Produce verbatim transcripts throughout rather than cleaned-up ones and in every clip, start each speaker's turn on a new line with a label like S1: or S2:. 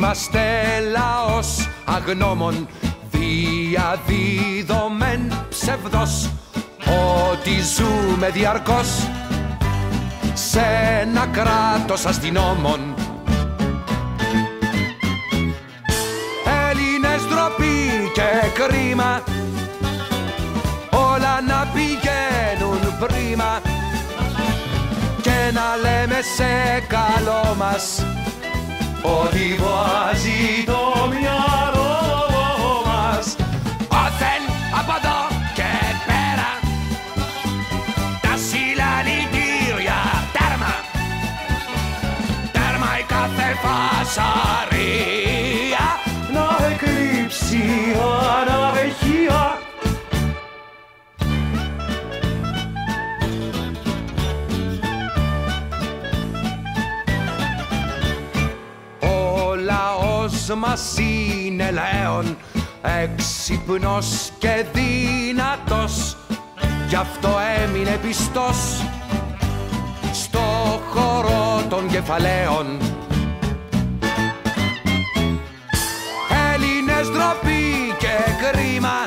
S1: Είμαστε λαός αγνώμων, διαδίδομεν ψευδός, ότι ζούμε διαρκώς σε ένα κράτος αστυνόμων. Έλληνες, ντροπή και κρίμα, όλα να πηγαίνουν πρίμα και να λέμε σε καλό μας ότι βάζει το μυαλό μας. Όθεν από εδώ και πέρα τα συλλαλητήρια, τέρμα, τέρμα η κάθε φασαρία να εκλείψει αναρχία. Μας είναι λέον έξυπνος και δυνατός, γι' αυτό έμεινε πιστός στο χώρο των κεφαλαίων. Έλληνες, ντροπή και κρίμα,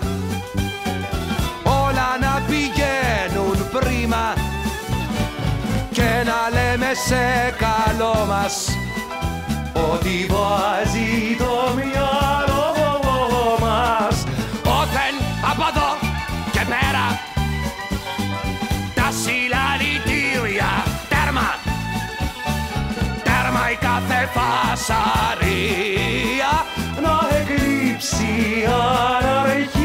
S1: όλα να πηγαίνουν πρίμα και να λέμε σε καλό μας ότι βάζει το μυαλό μας. Όθεν από εδώ και πέρα τα συλλαλητήρια, τέρμα, τέρμα η κάθε φασαρία να εκλείψει αναρχία.